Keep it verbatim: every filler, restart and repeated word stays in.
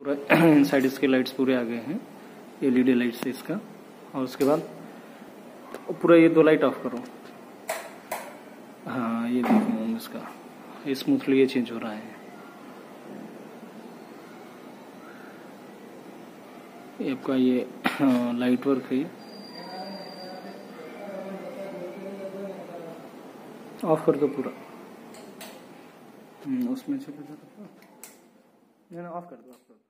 पूरा साइड इसके लाइट्स पूरे आ गए हैं, एलईडी लाइट्स है इसका। और उसके बाद पूरा ये दो लाइट ऑफ करो। हाँ ये देखो इसका स्मूथली ये चेंज हो रहा है। ये आपका ये लाइट वर्क है, ऑफ कर दो पूरा। उसमें चले जाता, ऑफ कर दो ऑफ कर दो।